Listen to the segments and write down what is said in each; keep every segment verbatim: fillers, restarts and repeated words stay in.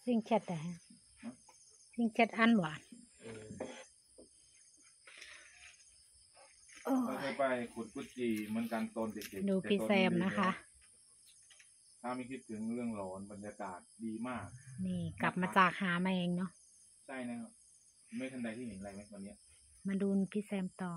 ซิงแคทอะซิงแคทอันหวานเคยไปขุดกุจีเหมือนกันตอนเด็กๆดูพี่แซมนะคะถ้าไม่คิดถึงเรื่องหลอนบรรยากาศดีมากนี่กลับมาจากหามาเองเนาะใช่นะครับไม่ทันใดที่เห็นอะไรไหมวันนี้มาดูพี่แซมต่อ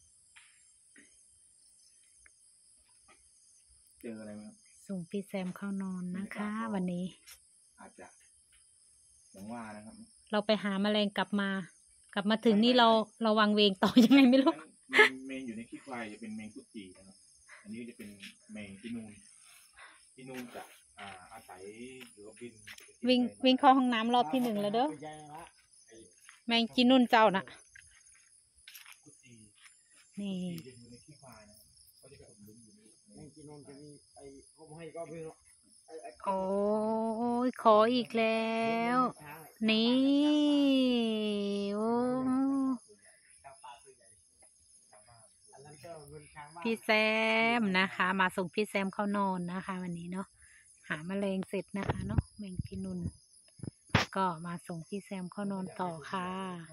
เจออะไรไหมครับส่งพี่แซมเข้านอนนะคะวันนี้อาจจะอย่างว่านะครับเราไปหาแมลงกลับมา กลับมาถึงนี่เราเราวางเวงต่อยังไงไม่รู้เมงอยู่ในขี้ควายจะเป็นเมงกุจีนะครับอันนี้จะเป็นเมงที่นูนที่นูนจะอ่าอาศัยหรือบินวิ่งวิ่งเข้าห้องน้ำรอบที่หนึ่งแล้วเด้อแมงจีนุ่นเจ้าน่ะนี่โอ้ยขออีกแล้วนี่โอ้พี่แซมนะคะมาส่งพี่แซมเข้านอนนะคะวันนี้เนาะหาแมลงเสร็จนะคะเนาะแมงจีนุ่นก็มาส่งพี่แซมเข้านอนต่อค่ะ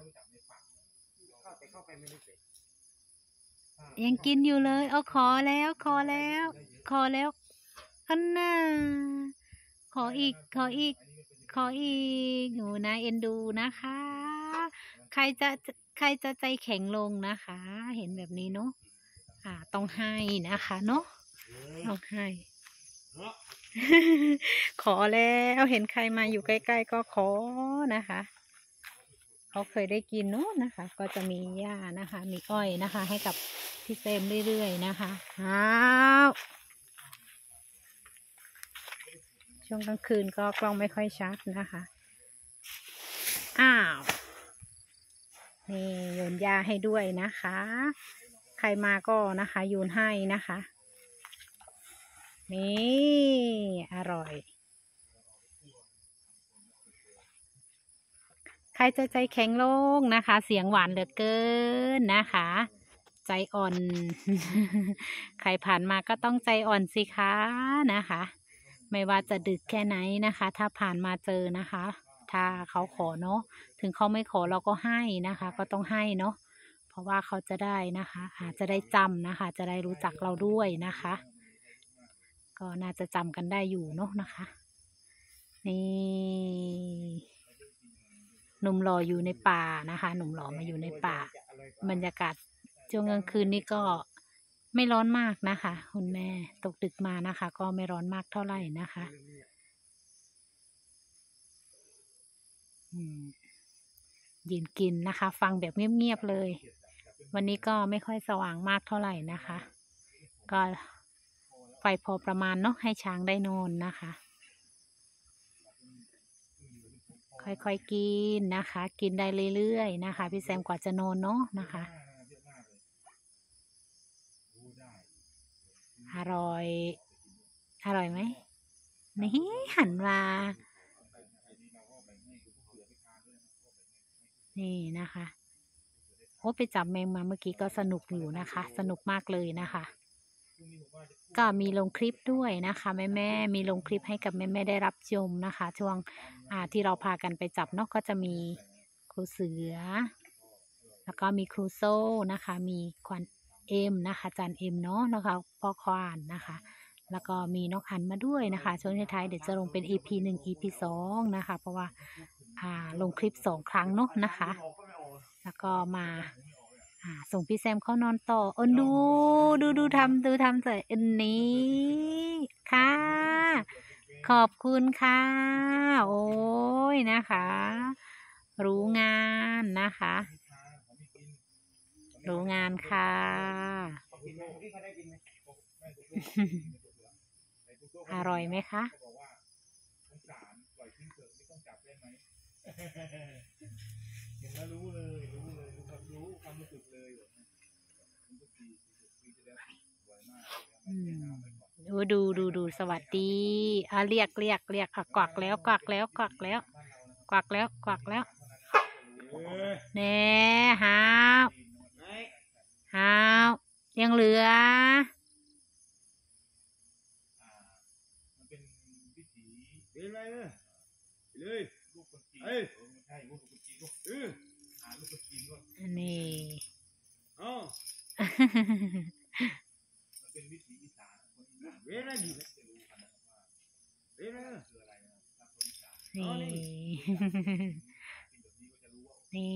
ยังกินอยู่เลยเอาขอแล้วขอแล้วขอแล้วอันน่ะขออีกขออีกขออีกหนูนะเอ็นดูนะคะใครจะใครจะใจแข็งลงนะคะเห็นแบบนี้เนาะอ่าต้องให้นะคะเนาะต้องให้ ขอแล้วเห็นใครมาอยู่ใกล้ๆก็ขอนะคะเขาเคยได้กินเนาะนะคะก็จะมีหญ้านะคะมีอ้อยนะคะให้กับพี่เซมเรื่อยๆนะคะอ้าวช่วงกลางคืนก็กล้องไม่ค่อยชัดนะคะอ้าวนี่โยนหญ้าให้ด้วยนะคะใครมาก็นะคะโยนให้นะคะนี่อร่อยใครจะใจแข็งลงนะคะเสียงหวานเหลือเกินนะคะใจอ่อน ใครผ่านมาก็ต้องใจอ่อนสิคะนะคะไม่ว่าจะดึกแค่ไหนนะคะถ้าผ่านมาเจอนะคะถ้าเขาขอเนาะถึงเขาไม่ขอเราก็ให้นะคะก็ต้องให้เนาะเพราะว่าเขาจะได้นะคะอาจจะได้จำนะคะจะได้รู้จักเราด้วยนะคะก็น่าจะจำกันได้อยู่เนาะนะคะนี่หนุ่มหล่ออยู่ในป่านะคะหนุ่มหล่อมาอยู่ในป่าบรรยากาศช่วงกลางคืนนี่ก็ไม่ร้อนมากนะคะคุณแม่ตกดึกมานะคะก็ไม่ร้อนมากเท่าไหร่นะคะยืนกินนะคะฟังแบบเงียบๆเลยวันนี้ก็ไม่ค่อยสว่างมากเท่าไหร่นะคะก็ไฟพอประมาณเนาะให้ช้างได้นอนนะคะค่อยๆกินนะคะกินได้เรื่อยๆนะคะพี่แซมกว่าจะนอนเนาะนะคะอร่อยอร่อยไหมนี่หันมานี่นะคะโอ้ไปจับแมงมาเมื่อกี้ก็สนุกอยู่นะคะสนุกมากเลยนะคะก็มีลงคลิปด้วยนะคะแม่แม่มีลงคลิปให้กับแม่แม่ได้รับชมนะคะช่วงอ่าที่เราพากันไปจับเนาะก็จะมีครูเสือแล้วก็มีครูโซ่นะคะมีควันเอ็มนะคะจันเอ็มเนาะนะคะพ่อควานนะคะแล้วก็มีน้องอันมาด้วยนะคะช่วงท้ายเดี๋ยวจะลงเป็น อี พี หนึ่ง อี พี สองนะคะเพราะว่าอ่าลงคลิปสองครั้งเนาะนะคะแล้วก็มาอ่าส่งพี่แซมเข้านอนต่อเออดูดูดูทำดูทำใส่อันนี้ค่ะขอบคุณค่ะโอ้ยนะคะรู้งานนะคะรู้งานค่ะอร่อยไหมคะเห็นแล้วรู้เลยรู้เลยรู้ความรู้ความรู้สึกเลยดูดูดูดูสวัสดีอ่ะเรียกเรียกเรียกอ่ะกวักแล้วกวักแล้วกวักแล้วกวักแล้วกวักแล้วเน่ฮาวฮาวยังเหลือเป็นวิถีเลยเลยเอ้ยไม่ใช่ลูกกุจีลูกเออหาลูกกุจีด้วยนี่อ๋อมันเป็นวิถีอีสานคนอีสานเวลาดีจะรู้กันนะครับว่าเวลาคืออะไรนะครับคนอีสานนี่ นี่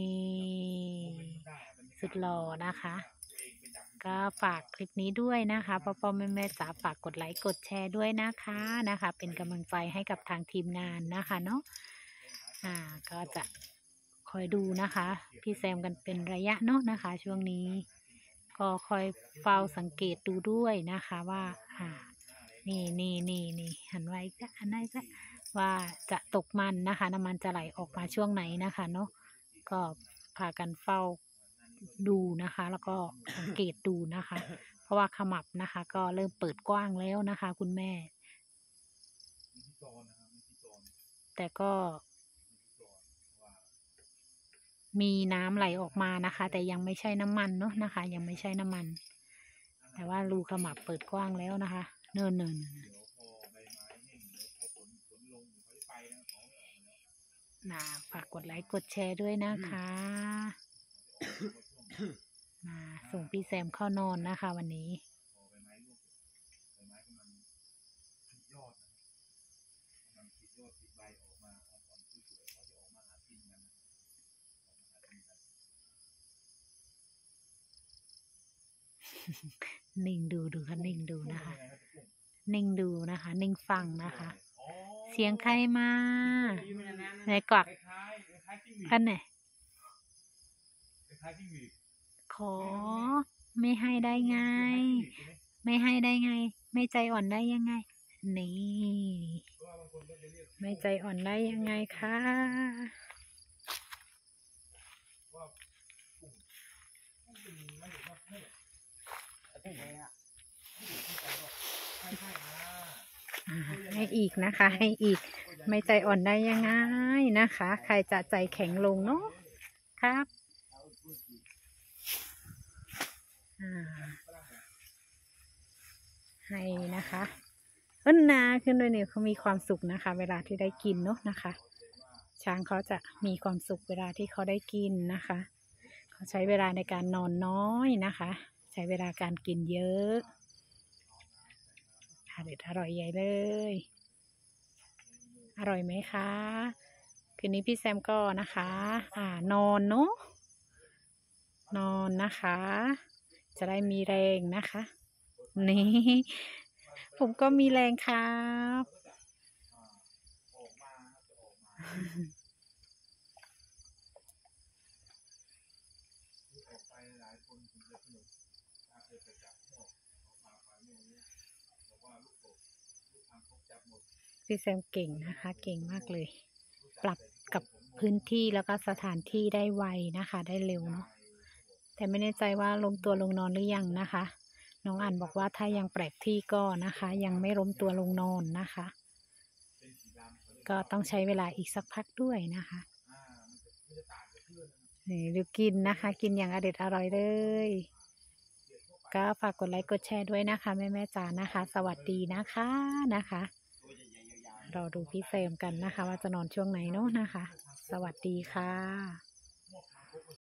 สุดหล่อนะคะ ก็ฝากคลิปนี้ด้วยนะคะพ่อพ่อแม่แม่จ๋าฝากกดไลค์กดแชร์ด้วยนะคะนะคะ เป็นกำลังใจให้กับทางทีมงานนะคะเนาะอ่าก็จะคอยดูนะคะพี่แซมกันเป็นระยะเนาะนะคะ ช่วงนี้ก็คอยเฝ้าสังเกตดูด้วยนะคะว่าอ่านี่นี่นี่นี่หันไว้ก็อันไหนก็ว่าจะตกมันนะคะน้ำมันจะไหลออกมาช่วงไหนนะคะเนาะก็พากันเฝ้าดูนะคะ แล้วก็สังเกตดูนะคะ เพราะว่าขมับนะคะ ก็เริ่มเปิดกว้างแล้วนะคะ คุณแม่ แต่ก็มีน้ำไหลออกมานะคะ แต่ยังไม่ใช่น้ำมันเนาะนะคะ ยังไม่ใช่น้ำมัน แต่ว่ารูขมับเปิดกว้างแล้วนะคะ เนินเนินนะฝากกดไลค์กดแชร์ด้วยนะคะมาส่งพี่แซมเข้านอนนะคะ วันนี้นิ่งดูดูค่ะนิ่งดูนะคะ นิ่งดูนะคะ นิ่งฟังนะคะ เสียงใครมาไหนกวักกันไหนขอไม่ให้ได้ไง ไม่ให้ได้ไง ไม่ใจอ่อนได้ยังไง นี่ไม่ใจอ่อนได้ยังไงคะให้อีกนะคะ ให้อีกไม่ใจอ่อนได้ยังไงนะคะ ใครจะใจแข็งลงเนาะครับให้นะคะเอิ้นนาขึ้นด้วยเนี่ยเขามีความสุขนะคะ เวลาที่ได้กินเนาะนะคะ ช้างเขาจะมีความสุขเวลาที่เขาได้กินนะคะเขาใช้เวลาในการนอนน้อยนะคะ ใช้เวลาการกินเยอะอร่อยอร่อยใหญ่เลยอร่อยไหมคะคืนนี้พี่แซมก็นะคะอ่านอนเนาะนอนนะคะ จะได้มีแรงนะคะนี่ผมก็มีแรงครับพี่แซมเก่งนะคะเก่งมากเลยปรับกับพื้นที่แล้วก็สถานที่ได้ไวนะคะได้เร็วเนาะแต่ไม่แน่ใจว่าล้มตัวลงนอนหรือยังนะคะน้องอ่านบอกว่าถ้ายังแปลกที่ก็นะคะยังไม่ล้มตัวลงนอนนะคะก็ต้องใช้เวลาอีกสักพักด้วยนะคะนี่ดูกินนะคะกินอย่างอเด็ดอร่อยเลยก็ฝากกดไลค์กดแชร์ด้วยนะคะแม่แม่จ๋านะคะสวัสดีนะคะนะคะรอดูพี่เฟรมกันนะคะว่าจะนอนช่วงไหนเนาะนะคะสวัสดีค่ะ